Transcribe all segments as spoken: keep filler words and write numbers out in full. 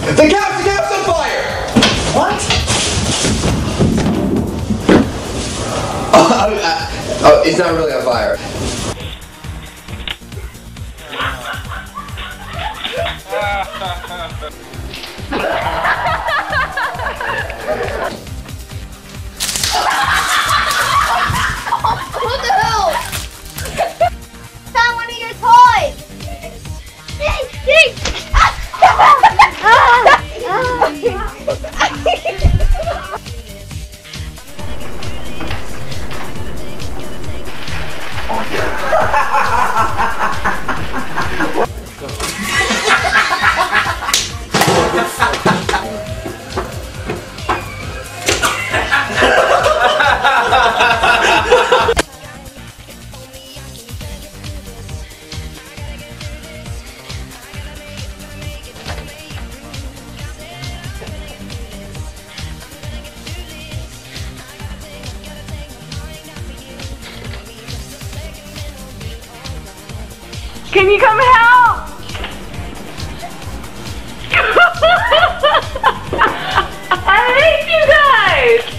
The couch, the couch's on fire! What? Oh, uh, oh, it's not really on fire. What the hell? Found one of your toys! Can you come help? I hate you guys!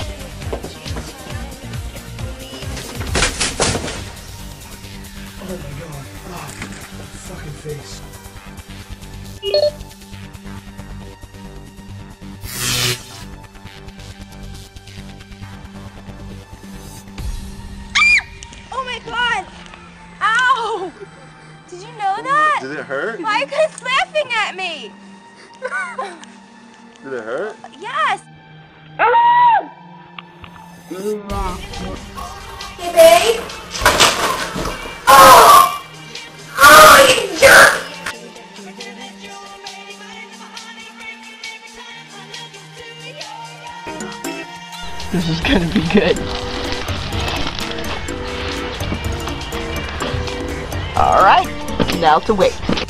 Oh my god. Oh, fucking face. Oh my god! Ow! Did you know that? Did it hurt? Why are you guys laughing at me? Did it hurt? Yes! Hey, babe. Oh! Oh, you jerk! This is gonna be good. Alright, now to wait.